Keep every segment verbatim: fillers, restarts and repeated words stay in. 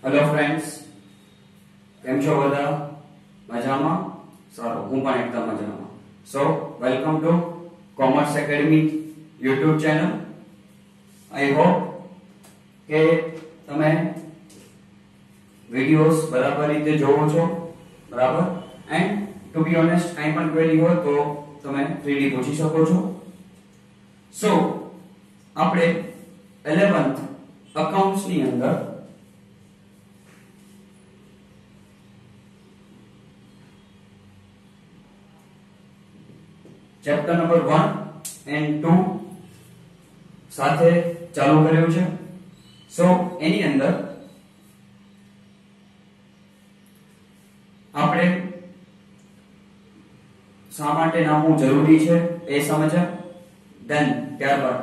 Hello friends, કેમ છો બધા? મજામાં? સારું, હું પણ એકદમ મજામાં. So welcome to commerce academy YouTube channel. I hope કે તમે વિડિયોઝ બરાબર રીતે જોવો છો, બરાબર? એન્ડ ટુ બી ઓનેસ્ટ, કંઈ પણ ક્વેરી હોય તો તમે ફ્રીલી પૂછી શકો છો. સો આપણે ઇલેવન્થ અકાઉન્ટ્સ ની અંદર chapter number one and two સાથે ચાલુ કર્યું છે. સો એની અંદર આપણે શા માટે નામવું જરૂરી છે એ સમજ્યા. ધેન ત્યારબાદ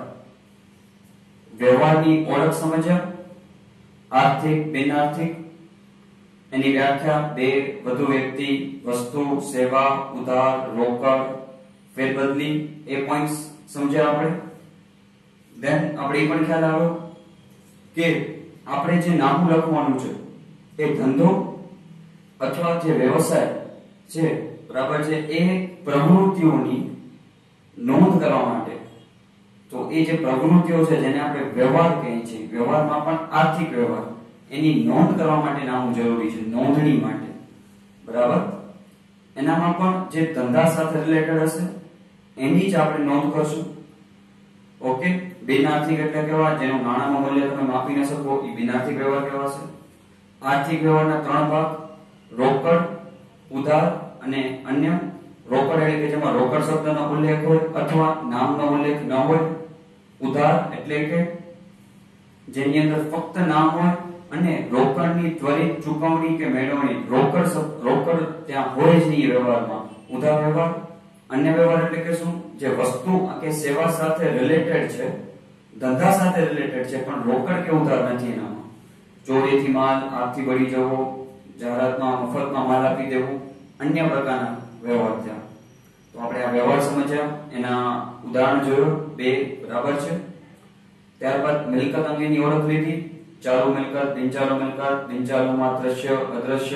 વ્યવહારની ઓળખ સમજ્યા, આર્થિક બિનઆર્થિક, એની વ્યાખ્યા, બે વધુ વ્યક્તિ, વસ્તુ, સેવા, ઉધાર, રોકડ, ફેરબદલી, એ પોઈન્ટ્સ સમજ્યા આપણે. ધેન આપણે એ પણ ખ્યાલ આવ્યો કે આપણે જે નામું લખવાનું છે એ ધંધો અથવા જે વ્યવસાય છે, બરાબર છે, એ પ્રવૃત્તિઓની નોંધ કરવા માટે, તો એ જે પ્રવૃત્તિઓ છે જેને આપણે વ્યવહાર કહીએ છીએ, વ્યવહારમાં પણ આર્થિક વ્યવહાર, એની નોંધ કરવા માટે નામું જરૂરી છે, નોંધણી માટે, બરાબર. એનામાં પણ જે ધંધા સાથે રિલેટેડ હશે એની જ આપણે નોંધ કરશું. ઓકે. બિનઆર્થિક એટલે કેવા? જેનું નાણાંનું મૂલ્ય તમે માપી ન શકો, એ બિનઆર્થિક વ્યવહાર કહેવાશે. આર્થિક વ્યવહારના ત્રણ ભાગ: રોકડ, ઉધાર અને અન્ય. રોકડ એટલે કે જેમાં રોકડ શબ્દનો ઉલ્લેખ હોય અથવા નામનો ઉલ્લેખ ન હોય. ઉધાર એટલે કે જેની અંદર ફક્ત નામ હોય અને રોકડની ત્વરિત ચૂકવણી કે મેળવણી, રોકડ રોકડ ત્યાં હોય જ નહીં વ્યવહારમાં, ઉધાર વ્યવહાર. અન્ય વ્યવહાર એટલે કે શું? જે વસ્તુ કે સેવા સાથે રિલેટેડ છે, ધંધા સાથે રિલેટેડ છે, પણ રોકડ કે ઉધાર નથી એનામાં. ચોરીથી માલ, આગથી બળી જવો, જાહેરાતમાં મફતમાં માલ આપી દેવું, અન્ય પ્રકારના વ્યવહાર થયા. તો આપણે આ વ્યવહાર સમજ્યા, એના ઉદાહરણ જોયું, બે, બરાબર છે. ત્યારબાદ મિલકત અંગેની ઓળખ લીધી: ચાલુ મિલકત, બિનચાલુ મિલકત, બિનચાલુમાં દ્રશ્ય, અદ્રશ્ય.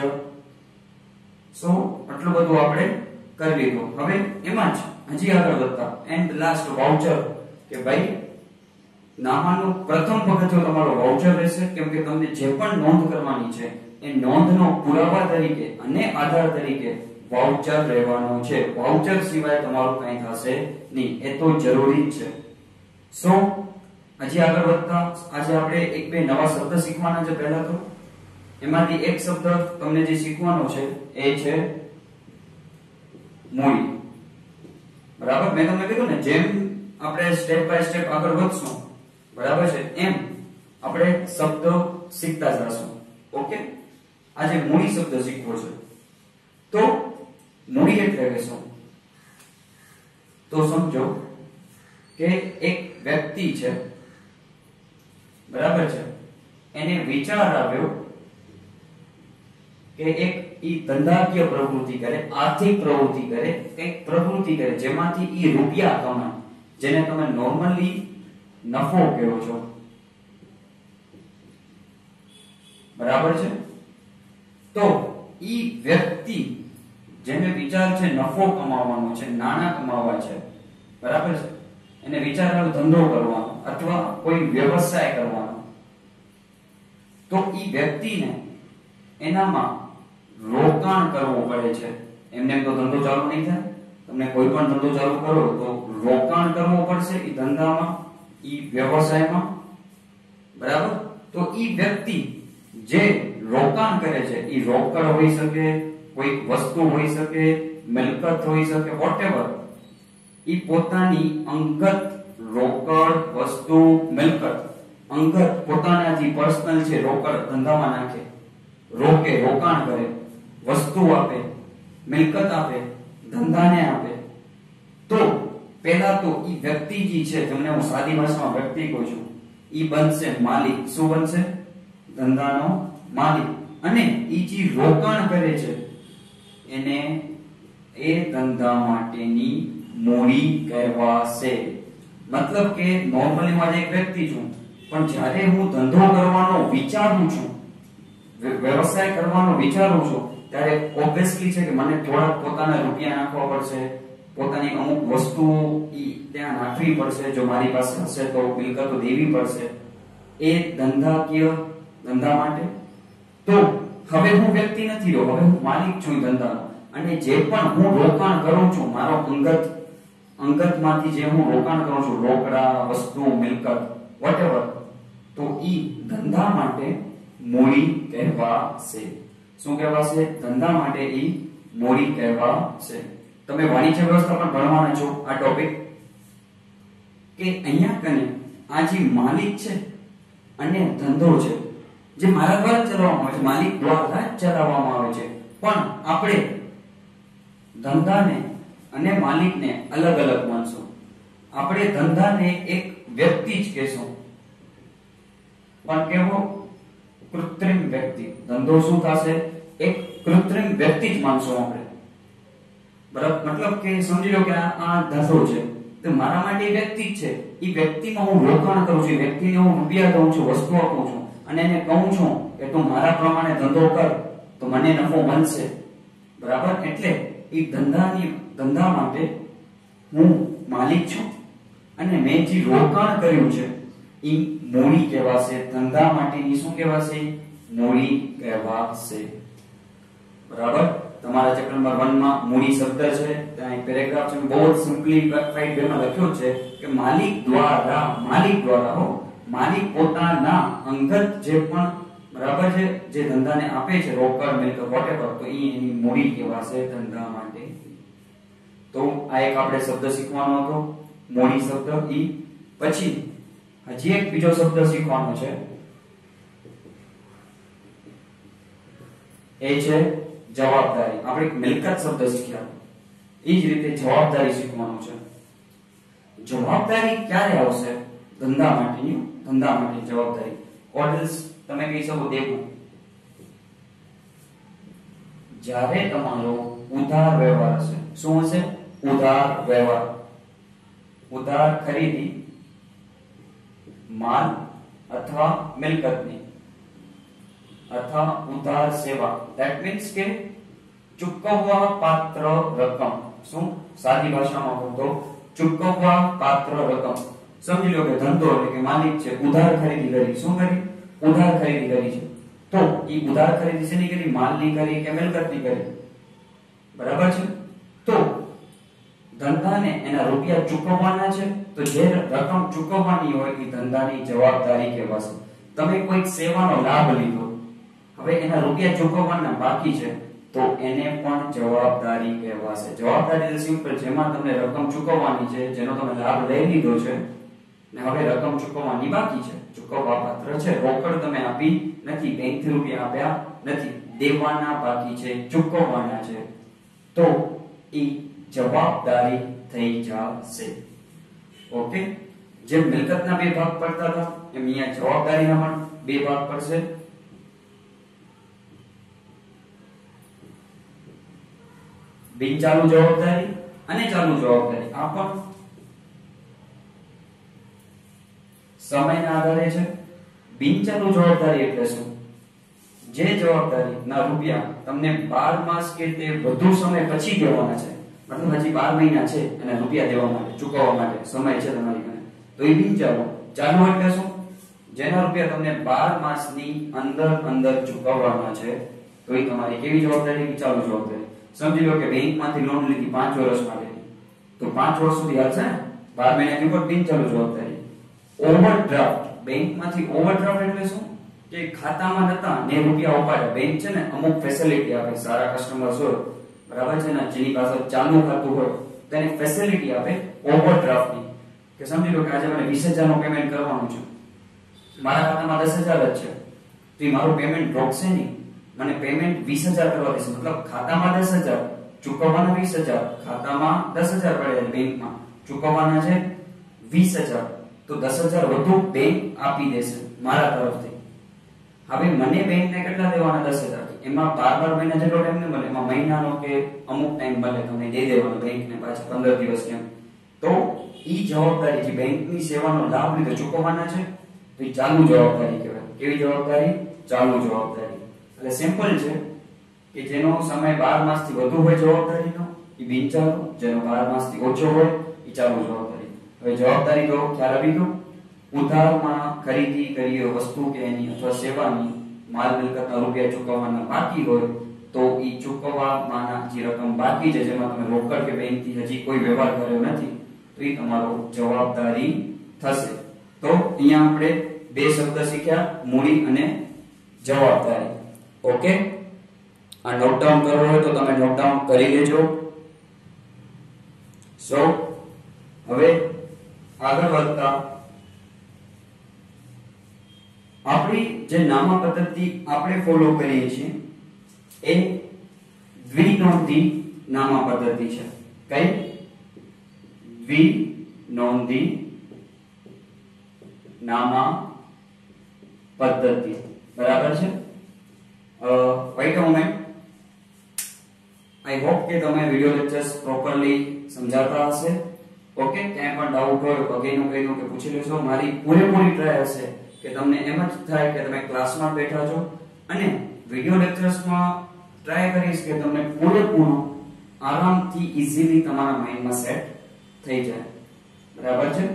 સો આટલું બધું આપણે કરી લીધું. હવે એમાં જ હજી આગળ વધતા એન્ડ લાસ્ટ વાઉચર, કે ભાઈ નામાનું પ્રથમ પગથિયું તમારો વાઉચર રહેશે, કેમ કે તમને જે પણ નોંધ કરવાની છે એ નોંધનો પુરાવા તરીકે અને આધાર તરીકે વાઉચર રહેવાનો છે. વાઉચર સિવાય તમારું કંઈ થશે નહીં, એ તો જરૂરી જ છે. સો હજી આગળ વધતા આજે આપણે એક બે નવા શબ્દ શીખવાના છે. પહેલા તો એમાંથી એક શબ્દ તમને જે શીખવાનો છે એ છે મૂડી. બરાબર, મેં તમને કીધું ને, જેમ આપણે સ્ટેપ બાય સ્ટેપ આગળ વધશું, બરાબર છે, એમ આપણે શબ્દ શીખતા જશું. ઓકે. આજે મૂડી શબ્દ શીખવો છે. તો મૂડી એટલે કે શું? તો સમજો કે એક વ્યક્તિ છે, બરાબર છે, એને વિચાર આવ્યો કે એક ઈ ધંધાકીય પ્રવૃત્તિ કરે, આર્થિક પ્રવૃત્તિ કરે, કંઈક પ્રવૃત્તિ કરે જેમાંથી ઈ રૂપિયા કમાય, જેને તમે નોર્મલી નફો કહો છો, બરાબર છે. તો ઈ વ્યક્તિ જેને વિચાર છે નફો કમાવાનો છે, નાણાં કમાવા છે, બરાબર છે, એને વિચાર આવ્યો ધંધો કરવાનો અથવા કોઈ વ્યવસાય કરવાનો, તો ઈ વ્યક્તિને એનામાં રોકાણ કરવું પડે છે. એમને તો ધંધો ચાલુ નહીં થાય. તમને કોઈ પણ ધંધો ચાલુ કરો તો રોકાણ કરવું પડશે ઈ ધંધામાં, ઈ વ્યવસાયમાં, બરાબર. તો ઈ વ્યક્તિ જે રોકાણ કરે છે, ઈ રોકડ હોઈ શકે, કોઈ વસ્તુ હોઈ શકે, મિલકત હોઈ શકે, વોટેવર, ઈ પોતાની અંગત રોકડ, વસ્તુ, મિલકત, અંગત પોતાના જે પર્સનલ છે રોકડ ધંધામાં નાખે, રોકે, રોકાણ કરે, વસ્તુ આપે, મિલકત આપે, ધંધાને આપે. તો પહેલા તો ઈ વ્યક્તિ જે છે, તમને હું સાદી ભાષામાં વ્યક્તિ કહું છું, ઈ બનશે માલિક. શું બનશે? ધંધાનો માલિક. અને ઈ જે રોકાણ કરે છે એને એ ધંધા માટેની મૂડી કહેવાશે. મતલબ કે નોર્મલી માં એક વ્યક્તિ છું, પણ જ્યારે હું ધંધો કરવાનો વિચારું છું, વ્યવસાય કરવાનો વિચારું છું ત્યારે ઓબ્વિયસલી છે કે મને થોડા પોતાના રૂપિયા નાખવા પડશે, પોતાની અમુક વસ્તુઓ ત્યાં નાખવી પડશે, જો મારી પાસે હશે તો મિલકતો દેવી પડશે એ ધંધાકીય ધંધા માટે. તો હવે હું વ્યક્તિ નથી રહ્યો, હવે હું માલિક છું ધંધાનો, અને જે પણ હું રોકાણ કરું છું મારો અંગત અંગતમાંથી જે હું રોકાણ કરું છું, રોકડા, વસ્તુ, મિલકત, વોટેવર, તો ઈ ધંધા માટે મૂડી કહેવાશે. શું કહેવાશે? ધંધા માટે ઈ મૂડી કહેવાશે. તમે વાણિજ્ય વ્યવસ્થા પણ ભણવાના છો આ ટોપિક, કે અહીંયા કને આ જે માલિક છે અને ધંધો છે જે મારા દ્વારા ચલાવવામાં આવે છે, માલિક દ્વારા જ ચલાવવામાં આવે છે, પણ આપણે ધંધાને અને માલિકને અલગ અલગ માનશું. આપણે ધંધાને એક વ્યક્તિ જ કહેશું, પણ કેવો? કૃત્રિમ વ્યક્તિ. ધંધો શું થશે? એક કૃત્રિમ વ્યક્તિ જ માનશું આપણે. બરાબર? મતલબ કે સમજી લો કે આ ધંધો છે તો મારા માટે વ્યક્તિ જ છે, એ વ્યક્તિમાં હું રોકાણ કરું છું, વ્યક્તિને હું રૂપિયા દઉં છું, વસ્તુ આપું છું, અને એને કહું છું કે તું મારા પ્રમાણે ધંધો કર તો મને નફો મળશે. બરાબર? એટલે એ ધંધાની ધંધા માટે હું માલિક છું અને મેં જે રોકાણ કર્યું છે એ મૂડી કહેવાશે. ધંધા માટેની શું કહેવાશે? મૂડી કહેવાશે. બરાબર? તમારા ચેપ્ટર નંબર એક માં મૂડી શબ્દ છે, ત્યાં એક પેરેગ્રાફ છે, બહુ જ સિમ્પ્લિફાઈડ વેમાં લખ્યો છે કે માલિક દ્વારા, માલિક દ્વારા હો, માલિક પોતાના અંગત જે પણ બરાબર છે જે ધંધાને આપે છે, રોકડ, મિલકત, વોટેવર, તો એ એની મૂડી કહેવાશે ધંધા માટે. તો આ એક આપણે શબ્દ શીખવાનો હતો, મૂડી શબ્દ. ઈ પછી હજી એક બીજો શબ્દ શીખવાનો છે, એ છે જવાબદારી. આપણે મિલકત શબ્દ શીખ્યા, એ જ રીતે જવાબદારી શીખવાનું છે. જવાબદારી ક્યારે આવશે? ધંધા માટેની, ધંધા માટેની જવાબદારી. ઓર્ડર્સ તમે કહી શકો દેવું. જ્યારે તમારો ઉધાર વ્યવહાર હશે. શું હશે? ઉધાર વ્યવહાર. ઉધાર ખરીદી માલ અથવા મિલકતની, અથવા ઉધાર સેવા. ધેટ મીન્સ કે ચૂકવવા પાત્ર રકમ. શું? સાદી ભાષામાં કહું તો ચૂકવવા પાત્ર રકમ. સમજી લો કે ધંધો એટલે કે માલિક છે, ઉધાર ખરીદી કરી. શું કરી? ઉધાર ખરીદી કરી છે. તો એ ઉધાર ખરીદી શેની કરી? માલની કરી કે મિલકતની કરી? બરાબર છે? તો ધંધાને એના રૂપિયા ચૂકવવાના છે, તો જે રકમ ચૂકવવાની હોય એ ધંધાની જવાબદારી કહેવાશે. તમે કોઈ સેવાનો લાભ લીધો, હવે એના રૂપિયા ચૂકવવાના બાકી છે, તો એને પણ જવાબદારી કહેવાશે. જવાબદારી એટલે સિમ્પલ, જેમાં તમને રકમ ચૂકવવાની છે, જેનો તમે લાભ લઈ લીધો છે ને હવે રકમ ચૂકવવાની બાકી છે, ચૂકવવા પાત્ર છે, રોકડ તમે આપી નથી, બેંકથી રૂપિયા આપ્યા નથી, દેવાના બાકી છે, ચૂકવવાના છે, તો એ જવાબદારી થઈ જશે. ઓકે? જે મિલકતના બે ભાગ પડતા હતા એમ અહીંયા જવાબદારીના પણ બે ભાગ પડશે. બિન ચાલુ જવાબદારી અને ચાલુ જવાબદારી. આ પણ સમયના આધારે છે. બિન ચાલુ જવાબદારી એટલે શું? જે જવાબદારી ના રૂપિયા તમને બાર માસ કે તે વધુ સમય પછી દેવાના છે, મતલબ હજી બાર મહિના છે અને રૂપિયા દેવા માટે, ચૂકવવા માટે સમય છે તમારી પાસે, તો એ બિન ચાલુ. ચાલુ એટલે શું? જેના રૂપિયા તમને બાર માસની અંદર અંદર ચૂકવવાના છે, તો એ તમારી કેવી જવાબદારી? ચાલુ જવાબદારી. સમજી લો કે બેંકમાંથી લોન લીધી પાંચ વર્ષ માટે, તો પાંચ વર્ષ સુધી હાલશે ને, બાર મહિનાની ઉપર બિન ચાલુ જવાબદારી. ઓવરડ્રાફ્ટ. બેંકમાંથી ઓવરડ્રાફ્ટ એટલે શું? કે ખાતામાં નતા ને રૂપિયા ઉપાડ્યા. બેંક છે ને અમુક ફેસિલિટી આપે, સારા કસ્ટમર્સ હોય બરાબર છે ને, જેની પાસે ચાલુ ખાતું હોય તેને ફેસિલિટી આપે ઓવરડ્રાફ્ટની. કે સમજી લો કે આજે મને વીસ હજાર નું પેમેન્ટ કરવાનું છે, મારા ખાતામાં દસ હજાર જ છે, તો એ મારું પેમેન્ટ રોકશે નહીં, મને પેમેન્ટ વીસ હજાર કરવા દેશે. મતલબ ખાતામાં દસ હજાર, ચૂકવવાના વીસ હજાર, ખાતામાં દસ હજાર પડે બેંકમાં, ચૂકવવાના છે વીસ હજાર, તો દસ હજાર વધુ બેંક આપી દેશે મારા તરફથી. હવે મને બેંકને કેટલા દેવાના? દસ હજાર. એમાં બાર બાર મહિના જેટલો ટાઈમ ન મળે, એમાં મહિનાનો કે અમુક ટાઈમ મળે, તમને દઈ દેવાનો બેંકને પાછા પંદર દિવસ કેમ. તો ઈ જવાબદારી જે બેંકની સેવાનો લાભ લીધો ચૂકવવાના છે, તો એ ચાલુ જવાબદારી કહેવાય. કેવી જવાબદારી? ચાલુ જવાબદારી. એટલે સિમ્પલ છે કે જેનો સમય બાર માસથી વધુ હોય જવાબદારીનો એ બિનચાલુ, જેનો બાર માસથી ઓછો હોય એ ચાલુ જવાબદારી. હવે જવાબદારી તો ખ્યાલ આવી ગયો. ઉધારમાં ખરીદી કરી વસ્તુ કે એની અથવા સેવાની માલ મિલકતના રૂપિયા ચૂકવવાના બાકી હોય તો એ ચૂકવવામાંના જે રકમ બાકી છે જેમાં તમે રોકડ કે બેંકથી હજી કોઈ વ્યવહાર કર્યો નથી તો એ તમારો જવાબદારી થશે. તો અહીંયા આપણે બે શબ્દ શીખ્યા, મૂડી અને જવાબદારી. ઓકે, આ નોટ ડાઉન કરવો હોય તો તમે નોટ ડાઉન કરી લેજો. સો હવે આગળ વધતા આપણી જે નામા પદ્ધતિ આપણે ફોલો કરીએ છીએ એ દ્વિનોંધી નામા પદ્ધતિ છે. કઈ? દ્વિનોંધી નામા પદ્ધતિ. બરાબર છે? Wait a moment. I hope કે તમે વિડિયો લેક્ચર્સ પ્રોપરલી સમજાતા હશે. ઓકે, ક્યાંય પણ ડાઉટ હોય વગેરેનું કઈનું કે પૂછી લેશો. મારી પૂરેપૂરી ટ્રાય હશે કે તમને એમ જ થાય કે તમે ક્લાસમાં બેઠા છો અને વિડિયો લેક્ચર્સમાં ટ્રાય કરીશ કે તમને પૂરેપૂરું આરામથી ઈઝીલી તમારા માઇન્ડમાં સેટ થઈ જાય. બરાબર છે?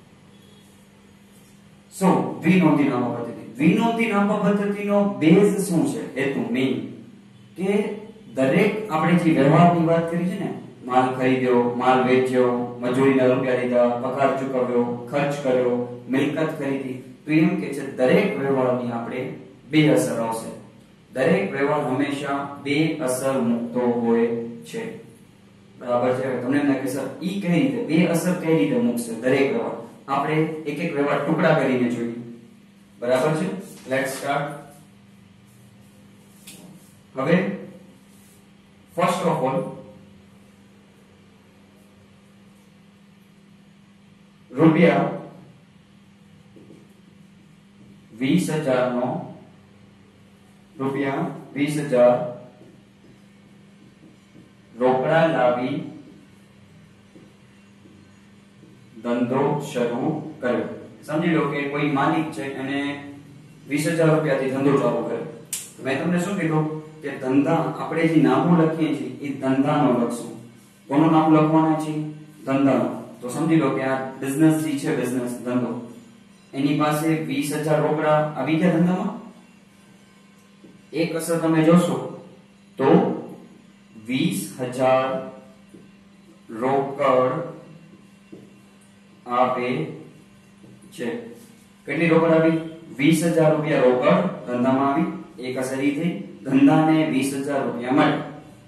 સો દ્વિનોંધી નામા પદ્ધતિ. દ્વિનોંધી નામા પદ્ધતિનો બેઝ શું છે? હેતુ મેઇન કે દરેક આપણે જે વ્યવહારની વાત કરી છે ને, માલ ખરીદ્યો, માલ વેચ્યો, મજૂરીના રૂપિયા લીધા, પગાર ચૂકવ્યો, ખર્ચ કર્યો, મિલકત ખરીદી, તો એમ કે છે દરેક વ્યવહારની આપણે બે અસર આવશે. દરેક વ્યવહાર હંમેશા બે અસર મુક્તો હોય છે. બરાબર છે? તમને એમ લાગે સર ઈ કઈ રીતે બે અસર કઈ રીતે મૂકશે દરેક વ્યવહાર? આપણે એક એક વ્યવહાર ટુકડા કરીને જોઈએ. બરાબર છે? Let's start. હવે ફર્સ્ટ ઓફ ઓલ રૂપિયા વીસ હજાર નો રૂપિયા વીસ હજાર રોકડા લાવી ધંધો શરૂ કર્યો. સમજી લો કે કોઈ માલિક છે અને વીસ હજાર રૂપિયાથી ધંધો ચાલુ કર્યો. મેં તમને શું કીધું કે ધંધા આપણે જે નામું લખીએ છીએ એ ધંધાનો લખશું. કોનું નામ લખવાના છે? ધંધાનો. તો સમજી લો કે આ બિઝનેસ જે છે, બિઝનેસ ધંધો, એની પાસે વીસ હજાર રોકડા આવી ગયા ધંધામાં. એક અસર તમે જોશો તો વીસ હજાર રોકડ આવે છે. કેટલી રોકડ આવી? વીસ હજાર રૂપિયા રોકડ ધંધામાં આવી. એક અસર ઈ થઈ, ધંધાને વીસ હજાર રૂપિયા મળ્યા.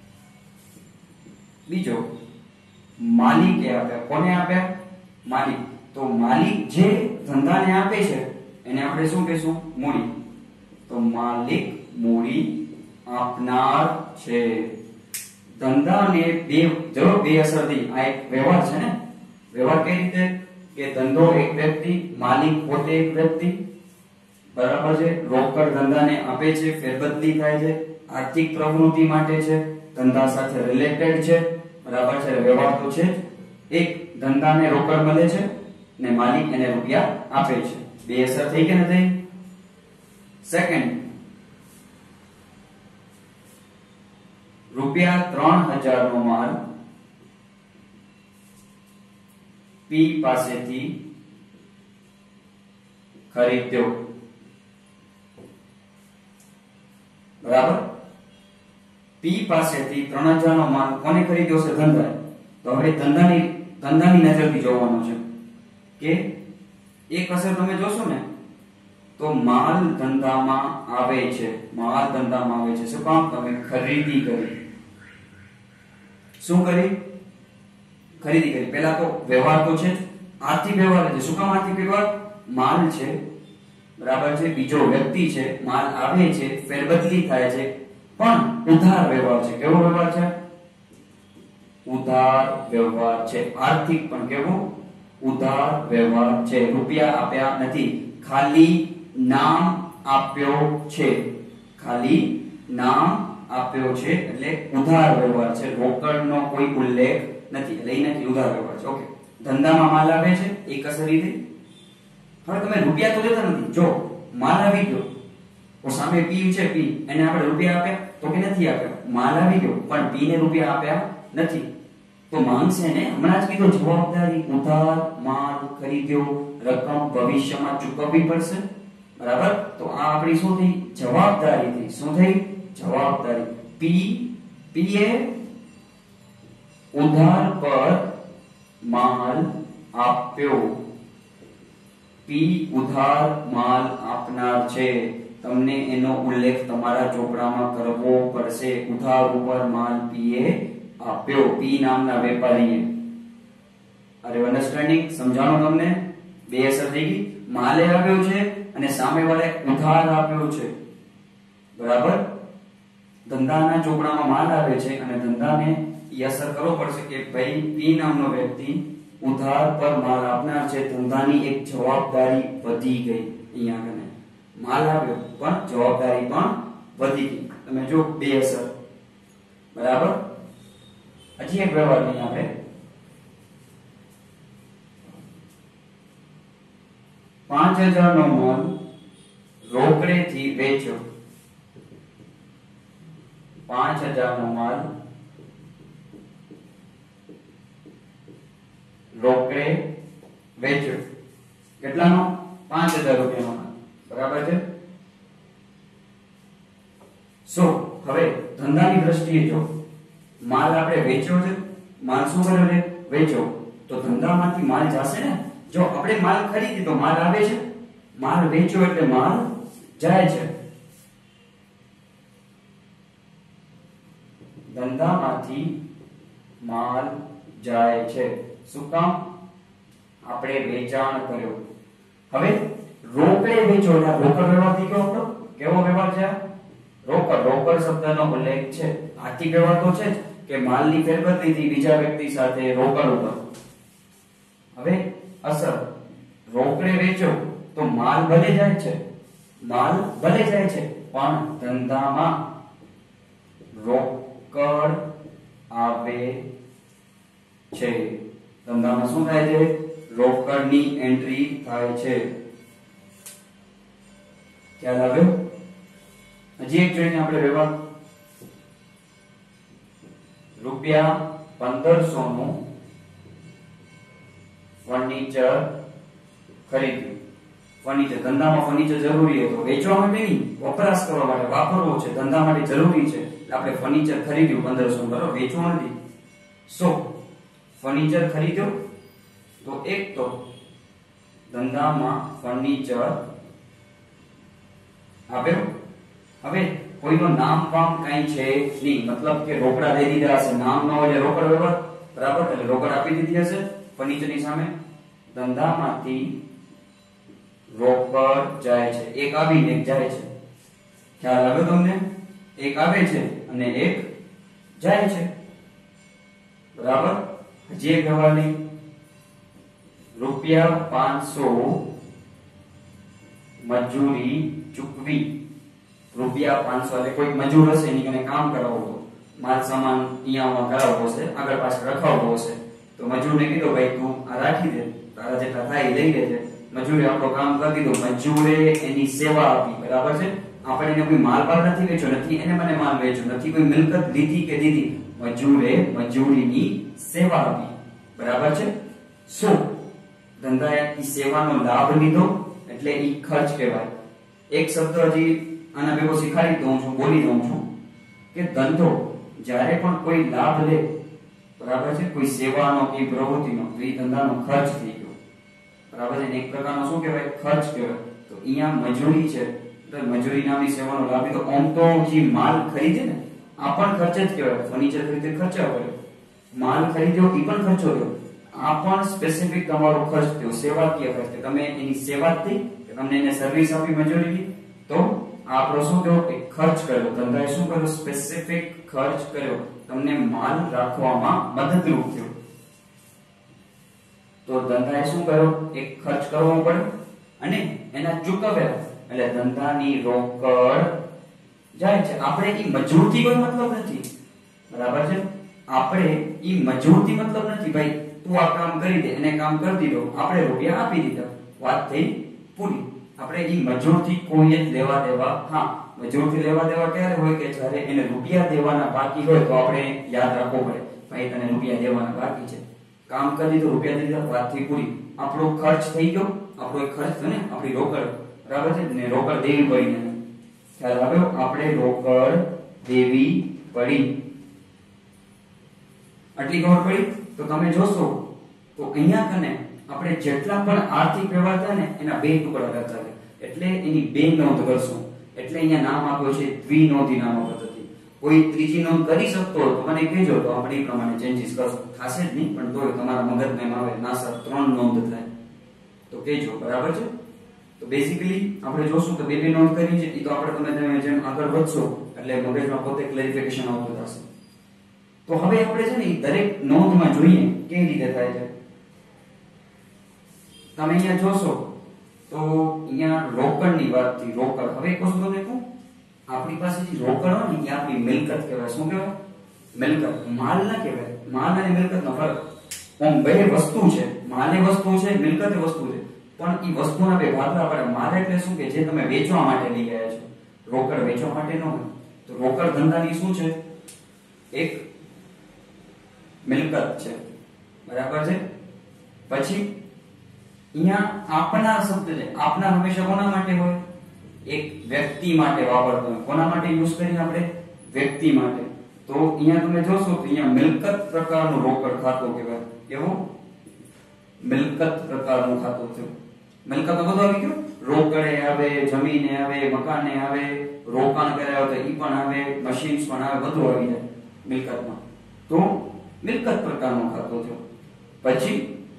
બીજો, માલિકે આપ્યા. કોને આપ્યા? માલિક. તો માલિક જે ધંધાને આપે છે એને આપણે શું કહીશું? મૂડી. તો માલિક મૂડી આપનાર છે. ધંધાને બે જો બે અસર થઈ. આ એક વ્યવહાર છે ને. વ્યવહાર કઈ રીતે? કે ધંધો એક વ્યક્તિ, માલિક પોતે એક વ્યક્તિ. બરાબર છે? રોકડ ધંધાને આપે છે, ફેરબદલી થાય છે, આર્થિક પ્રવૃત્તિ માટે છે, ધંધા સાથે રિલેટેડ છે. બરાબર છે? વ્યવહાર તો છે જ. એક ધંધાને રોકડ મળે છે ને માલિક એને રૂપિયા આપે છે. બે અસર થઈ કે નથી? સેકન્ડ, રૂપિયા ત્રણ હજાર નો માલ પી પાસેથી ખરીદ્યો. બરાબર? પી પાસેથી ત્રણ હજાર નો માલ કોને ખરીદ્યો છે? ધંધા. તો હવે ધંધાની ધંધાની નજરથી જોવાનું છે કે એક અસર તમે જોશો ને તો માલ ધંધામાં આવે છે. માલ ધંધામાં આવે છે શું કામ? તમે ખરીદી કરી. શું કરી? ખરીદી કરી. પહેલા તો વ્યવહાર તો છે, આર્થિક વ્યવહાર છે. શું કામ આર્થિક વ્યવહાર? માલ છે. બરાબર છે? બીજો વ્યક્તિ છે, માલ આવે છે, ફેરબદલી થાય છે, પણ ઉધાર વ્યવહાર છે. કેવો વ્યવહાર છે? ઉધાર વ્યવહાર છે. આર્થિક પણ કેવો? ઉધાર વ્યવહાર છે. રૂપિયા આપ્યા નથી, ખાલી નામ આપ્યો છે. ખાલી નામ આપ્યો છે એટલે ઉધાર વ્યવહાર છે. રોકડનો કોઈ ઉલ્લેખ નથી એટલે એનાથી ઉધાર વ્યવહાર છે. ઓકે, ધંધામાં માલ આવે છે, એક અસર રીતે. હવે તમે રૂપિયા તો લેતા નથી. જો માલ આવી ગયો તો સામે પી છે, પી એને આપણે રૂપિયા આપ્યા તો કે નથી આપ્યા, માલ આવી ગયો પણ પી ને રૂપિયા આપ્યા નથી. તો માંગ છે ને હમણાં જ કીધું જવાબદારી, ઉધાર માલ ખરીદ્યો, રકમ ભવિષ્યમાં ચૂકવવી પડશે, બરાબર. તો આ આપણી શું થઈ? જવાબદારી થઈ. શું થઈ? જવાબદારી. પી પી એ ઉધાર પર માલ આપ્યો. પી ઉધાર માલ આપનાર છે, તમને એનો ઉલ્લેખ તમારા ચોપડામાં કરવો પડશે. ઉધાર ઉપર માલ પી એ આપ્યો, પી નામના વેપારીએ. અરે અન્ડરસ્ટેન્ડિંગ? સમજાણું તમને? બે અસર થઈ ગઈ. માલે આપ્યો છે અને સામે વાળે ઉધાર આપ્યો છે, બરાબર. ધંધાના ચોપડામાં માલ આવે છે અને ધંધાને ઈ અસર કરવો પડશે કે ભાઈ પી નામનો વ્યક્તિ ઉધાર પર માલ આપનાર છે, ધંધાની એક જવાબદારી વધી ગઈ. અહીંયા કને માલ આવ્યો પણ જવાબદારી પણ વધી ગઈ. તમે જો બે અસર, બરાબર. હજી એક વ્યવહાર નહીં આપણે. પાંચ હજાર નો માલ રોકડેથી વેચ્યો. પાંચ હજાર નો માલ રોકડે વેચ્યો. કેટલાનો? પાંચ હજાર રૂપિયાનો માલ, બરાબર છે. સો હવે ધંધાની દ્રષ્ટિએ જો માલ આપણે વેચ્યો છે, માલ શું કર્યો છે? વેચ્યો. તો ધંધામાંથી માલ જશે ને. જો આપણે માલ ખરીદી તો માલ આવે છે, માલ વેચ્યો એટલે માલ જાય છે. ધંધામાંથી માલ જાય છે. શું કામ? આપણે વેચાણ કર્યો. હવે રોકડે વેચો એટલે રોકડ વ્યવહાર થઈ ગયો આપણો. કેવો વ્યવહાર છે? રોકડ. રોકડ શબ્દનો ઉલ્લેખ છે. આર્થિક વ્યવહાર તો છે જ કે માલની ફેરબદલીથી બીજા વ્યક્તિ સાથે રોકડ ઉપર. હવે અસર, રોકડે વેચો તો માલ ભલે જાય છે, માલ ભલે જાય છે પણ ધંધામાં રોકડ આવે છે. ધંધામાં શું થાય છે? રોકડની એન્ટ્રી થાય છે. ખ્યાલ આવ્યો? હજી એક જોઈને આપણે વ્યવહાર. રૂપિયા પંદરસો નું ફર્નિચર ખરીદ્યું. ફર્નિચર, ધંધામાં ફર્નિચર જરૂરી હતું, વેચવા માટે નહીં, વપરાશ કરવા માટે, વાપરવો છે, ધંધા માટે જરૂરી છે એટલે આપણે ફર્નિચર ખરીદ્યું પંદરસો, બરાબર. વેચવા નથી. સો ફર્નિચર ખરીદ્યો તો એક તો ધંધામાં ફર્નિચર આપ્યો. હવે કોઈનું નામ કામ કઈ છે નહીં, મતલબ કે રોકડા દઈ દીધા હશે, નામ ન હોય એટલે રોકડ વ્યવહાર, બરાબર. એટલે રોકડ આપી દીધી હશે ફર્નિચરની સામે. ધંધામાંથી રોકડ જાય છે. એક આવીને એક જાય છે. ખ્યાલ આવે તમને? એક આવે છે અને એક જાય છે, બરાબર. હજી એક વ્યવહાર નહીં. રૂપિયા પાંચસો મજૂરી ચૂકવી. રૂપિયા પાંચસો એટલે કોઈ મજૂર હશે એની કને કામ કરાવવો, માલ સામાન અહીંયા કરાવવો હશે, આગળ પાછળ રખાવવો હશે. તો મજૂરને કીધું ભાઈ તું આ રાખી દે, તારા જેટલા થાય લઈ લેજે. મજૂરે આપણો કામ કરી દીધું, મજૂરે એની સેવા આપી, બરાબર છે. આપણે એને કોઈ માલ બાલ નથી વેચ્યો, નથી એને મને માલ વેચ્યો, નથી કોઈ મિલકત લીધી કે દીધી. મજૂરે મજૂરીની સેવા આપી, બરાબર છે. શું ધંધાએ ઈ સેવાનો લાભ લીધો એટલે ઈ ખર્ચ કહેવાય. એક શબ્દ હજી આના ભેગો શીખાડી દઉં છું, બોલી દઉં છું કે ધંધો જ્યારે પણ કોઈ લાભ લે, બરાબર છે, કોઈ સેવાનો કે પ્રવૃત્તિનો, તો એ ધંધાનો ખર્ચ થઈ ગયો, બરાબર છે. એક પ્રકારનો શું કહેવાય? ખર્ચ કહેવાય. તો અહીંયા મજૂરી છે તો મજૂરી નામની સેવાનો લાભ લીધો. આમ તો જે માલ ખરીદે ને આ પણ ખર્ચ જ કહેવાય. ફર્નિચર ખરીદે ખર્ચા કર્યો, માલ ખરીદ્યો એ પણ ખર્ચો થયો. આ પણ સ્પેસિફિક તમારો ખર્ચ થયો, સેવાકીય ખર્ચ. તમે એની સેવા થઈ, તમને એને સર્વિસ આપી મજૂરીની, તો આપણો શું થયો? એક ખર્ચ કર્યો. ધંધાએ શું કર્યો? સ્પેસિફિક ખર્ચ કર્યો, તમને માલ રાખવામાં મદદરૂપ થયો. તો ધંધાએ શું કર્યો? એક ખર્ચ કરવો પડ્યો અને એના ચૂકવ્યા એટલે ધંધાની રોકડ જાય છે. આપણે ઈ મજૂરથી કોઈ મતલબ નથી, બરાબર છે. આપણે ઈ મજૂરથી મતલબ નથી. ભાઈ તું આ કામ કરી દે, એને કામ કરી દીધો, આપણે રૂપિયા આપી દીધા, વાત થઈ પૂરી. આપણે ઈ મજૂરથી કોઈ જ લેવા દેવા, હા મજૂરથી લેવા દેવા ક્યારે હોય કે જ્યારે એને રૂપિયા દેવાના બાકી હોય તો આપણે યાદ રાખવું પડે ભાઈ તને રૂપિયા દેવાના બાકી છે, કામ કરી તો રૂપિયા દીધા, વાતથી પૂરી. આપણો ખર્ચ થઈ ગયો, આપણો એક ખર્ચ થયો ને, આપણી રોકડ, બરાબર છે ને, રોકડ દેવી પડી ને, ખ્યાલ આવ્યો, આપણે રોકડ દેવી પડી, આટલી ખબર પડી. તો તમે જોશો તો અહીંયા કને આપણે જેટલા પણ આર્થિક વ્યવહાર થાય ને એના બે ટુકડા કરતા છે, એટલે એની બે નોંધ કરશું. એટલે અહીંયા નામ આપ્યો છે દ્વિનોંધી નામા પદ્ધતિ. કોઈ ત્રીજી નોંધ કરી શકતો હોય તો મને કહેજો, તો આપણે એ પ્રમાણે ચેન્જીસ કરશું. થશે જ નહીં પણ તોય તમારા મગજમાં એમ આવે ના સર ત્રણ નોંધ થાય તો કહેજો, બરાબર છે. તો બેઝિકલી આપણે જોશું કે બે બે નોંધ કરી છે, એ તો આપણે તમે તમે જેમ આગળ વધશો એટલે મગજમાં પોતે ક્લેરિફિકેશન આવતું થશે. તો હવે આપણે છે ને દરેક નોંધમાં જોઈએ કેવી રીતે થાય છે. તમે અહીંયા જોશો તો અહીંયા રોકડની વાત થઈ, રોકડ. હવે એક વસ્તુ તમને કહું, આપણી પાસે જે રોકડ હોય ને એ આપણી મિલકત કહેવાય. શું કહેવાય? મિલકત. માલ ના કહેવાય. માલ અને મિલકતનો ફરક. આમ બે વસ્તુ છે, માલ એ વસ્તુ છે, મિલકત એ વસ્તુ છે, પણ એ વસ્તુના બે ભાગલા પડે. માલ એટલે શું કે જે તમે વેચવા માટે લઈ ગયા છો, રોકડ વેચવા માટે ન હોય. તો રોકડ ધંધાની શું છે? એક મિલકત છે, બરાબર છે. પછી અહીંયા આપના શબ્દ છે, આપના હંમેશા કોના માટે હોય? એક વ્યક્તિ માટે વાપરતો હોય. કોના માટે યુઝ કરીએ આપણે? વ્યક્તિ માટે. તો અહીંયા તમે જોશો તો અહીંયા મિલકત પ્રકારનું રોકડ ખાતું કહેવાય. કેવું? મિલકત પ્રકારનું ખાતું છે. મિલકત તો બધું આવી ગયું, રોકડે આવે, જમીને આવે, મકાને આવે, રોકાણ કર્યા હોય તો ઈ પણ આવે, મશીન્સ પણ આવે, બધું આવી જાય મિલકતમાં. તો મિલકત પ્રકારનું ખાતું છે. પછી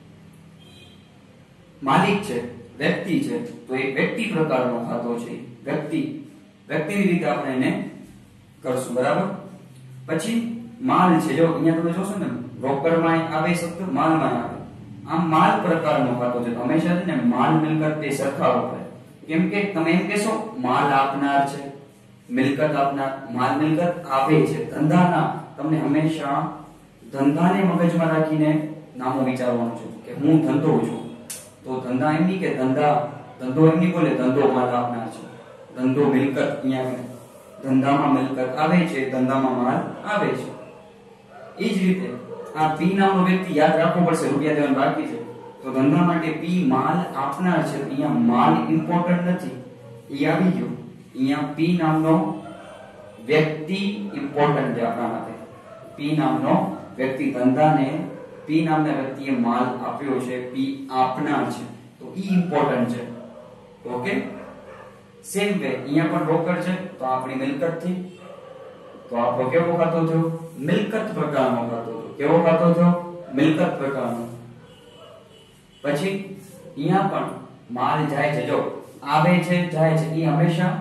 માલિક છે, વ્યક્તિ છે, તો એક વ્યક્તિ પ્રકારનો ખાતો છે. વ્યક્તિ વ્યક્તિની રીતે આપણે એને કરશું, બરાબર. પછી માલ છે, જો અહીંયા તમે જોશો ને રોકડમાં આવે શબ્દ, માલમાં આવે. આમ માલ પ્રકારનો ખાતો છે. હંમેશા છે ને માલ મિલકત બે સરખા વપરાય. કેમ કે તમે એમ કહેશો માલ આપનાર છે, મિલકત આપનાર. માલ મિલકત આપે છે, ધંધાના. તમને હંમેશા ધંધાને મગજમાં રાખીને નામો વિચારવાનું છે કે હું ધંધો છું. તો ધંધા એમ નહીં કે ધંધા, ધંધો એમ નહીં બોલે ધંધો માલ આપનાર છે, ધંધો મિલકત. અહીંયા ધંધામાં મિલકત આવે છે, ધંધામાં માલ આવે છે. એ જ રીતે આ પી નામનો વ્યક્તિ યાદ રાખવો પડશે, રૂપિયા દેવાનું બાકી છે તો ધંધા માટે પી માલ આપનાર છે. અહીંયા માલ ઇમ્પોર્ટન્ટ નથી, એ આવી ગયો. અહીંયા પી નામનો વ્યક્તિ ઇમ્પોર્ટન્ટ છે આપણા માટે. પી નામનો વ્યક્તિ, ધંધાને પી નામના વ્યક્તિએ માલ આપ્યો છે, પી આપનાર છે, તો ઈ ઇમ્પોર્ટન્ટ છે. ઓકે, સેમ વે અહીંયા પણ રોકડ છે તો આપણી મિલકત થી, તો આપણો કેવો ખાતો થયો? મિલકત પ્રકારનો ખાતો થયો. કેવો ખાતો થયો? મિલકત પ્રકારનો. પછી અહીંયા પણ માલ જાય છે, જો આવે છે, જાય છે, એ હંમેશા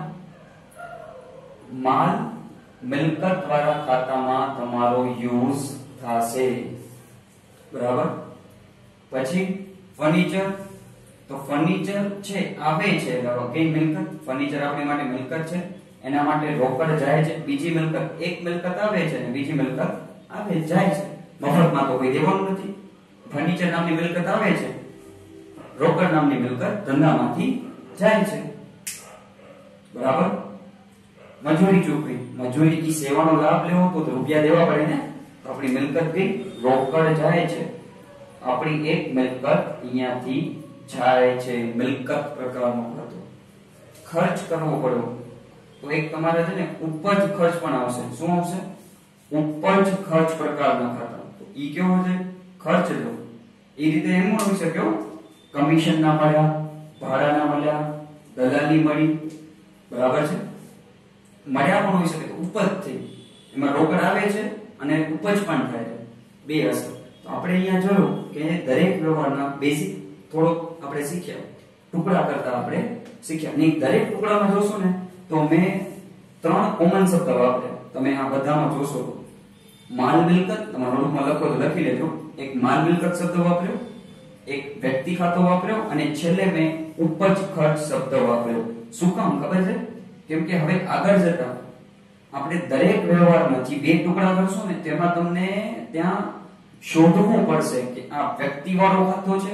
માલ મિલકત વાળા ખાતામાં તમારો યુઝ થશે, બરાબર. પછી ફર્નિચર, તો ફર્નિચર છે, આવે છે, કે મિલકત. ફર્નિચર આપણી માટે મિલકત છે, એના માટે રોકડ જાય છે. બીજી મિલકત, એક મિલકત આવે છે અને બીજી મિલકત આવે જાય છે. મફતમાં તો કોઈ દેવાનું નથી. ફર્નિચર નામની મિલકત આવે છે, રોકડ નામની મિલકત ધંધામાંથી જાય છે, બરાબર. મજૂરી ચૂકવી, મજૂરી કી સેવાનો લાભ લેવો તો રૂપિયા દેવા પડે ને. તો આપણી મિલકત ગઈ, રોકડ જાય છે, આપણી એક મિલકત અહીંયાથી જાય છે. મિલકત પ્રકારનો ખાતો. ખર્ચ કરવો પડ્યો તો એક તમારે છે ને ઉપજ ખર્ચ પણ આવશે. શું આવશે? ઉપજ ખર્ચ પ્રકારના ખાતા. તો ઈ કેવો છે? ખર્ચ લો. એ રીતે એમ હોઈ શકે, કમિશન ના મળ્યા, ભાડા ના મળ્યા, દલાલી મળી, બરાબર છે, મળ્યા પણ હોઈ શકે. ઉપજ થઈ, એમાં રોકડ આવે છે અને ઉપજ પણ થાય છે, બે હશે. તો આપણે અહીંયા જોયું કે દરેક વ્યવહારના બેઝિક થોડોક આપણે શીખ્યા, ટુકડા કરતા આપણે શીખ્યા. નહીં, દરેક ટુકડામાં જોશો ને તો મેં ત્રણ કોમન શબ્દ વાપર્યા. તમે આ બધામાં જોશો તો માલ મિલકત, તમારા નોટમાં લખો તો લખી લેજો. એક માલ મિલકત શબ્દ વાપર્યો, એક વ્યક્તિ ખાતો વાપર્યો અને છેલ્લે મેં ઉપજ ખર્ચ શબ્દ વાપર્યો. શું કામ ખબર છે? કેમ કે હવે આગળ જતા આપણે દરેક વ્યવહારમાં જે બે ટુકડા કરશું ને તેમાં તમને ત્યાં શોધવું પડશે કે આ વ્યક્તિ વાળો ખાતો છે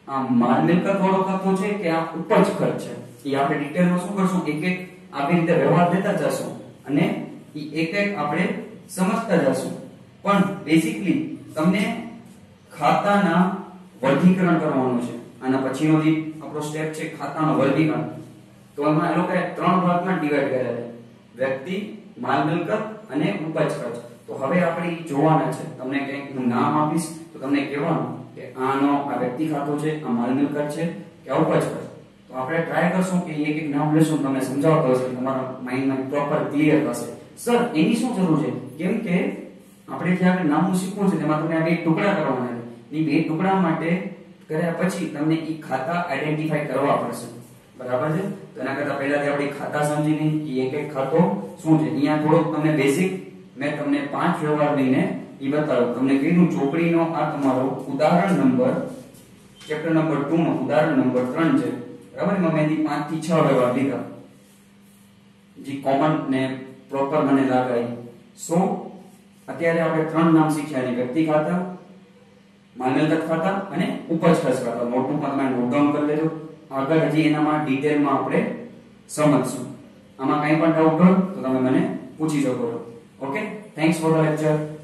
આ માલ મિલકત વાળો ખાતો છે કે આ ઉપજ ખર્ચ છે, એ આપણે ડિટેલમાં શું કરશું, એક એક આવી રીતે વ્યવહાર દેતા જશું અને એ એક એક આપણે સમજતા જશું. પણ બેઝિકલી તમને ખાતાના વર્ગીકરણ કરવાનું છે. આના પછીનો જે આપણો સ્ટેપ છે ખાતાનો વર્ગીકરણ, તો એમાં એ લોકોએ ત્રણ ભાગમાં ડિવાઈડ કર્યા છે, વ્યક્તિ, માલ મિલકત અને ઉપજ ખર્ચ. તો હવે આપણે ઈ જોવાના છે. તમને કંઈક હું નામ આપીશ તો તમને કહેવાનું કે આનો આ વ્યક્તિ ખાતો છે, આ માલ મિલકત છે કે આ ઉપજ ખર્ચ. તો આપણે ટ્રાય કરશું કે એક એક નામ લેશું, તમને સમજાવતો હશે, તમારા માઇન્ડમાં પ્રોપર ક્લિયર થશે. સર એની શું જરૂર છે? કેમ કે આપણે જે આગળ નામનું શીખવું છે તેમાં તમને આ બે ટુકડા કરવાના છે. એ બે ટુકડા માટે કર્યા પછી તમને ઈ ખાતા આઈડેન્ટિફાઈ કરવા પડશે. બરાબર છે? તો એના કરતા પહેલાથી આપણે ખાતા સમજી લઈએ, એક એક ખાતો શું છે. અહીંયા થોડોક તમને બેઝિક મેં તમને પાંચ વ્યવહાર લઈને ઈ બતાવ્યો. તમને કીધું ચોપડીનો આ તમારો ઉદાહરણ નંબર ચેપ્ટર નંબર ટુ નો ઉદાહરણ નંબર ત્રણ છે. બરાબર? એમાં મેં પાંચ થી છ વ્યવહાર લીધા જે કોમન ને પ્રોપર મને લાગે. સો અત્યારે આપણે ત્રણ નામ શીખ્યા છે, વ્યક્તિ ખાતા, માલ મિલકત ખાતા અને ઉપજ ખર્ચ ખાતા. નોટબુકમાં તમે નોટ ડાઉન કરી લેજો. આગળ હજી એનામાં ડિટેલમાં આપણે સમજશું. આમાં કંઈ પણ ડાઉટ હોય તો તમે મને પૂછી શકો છો. Okay, thanks for the lecture.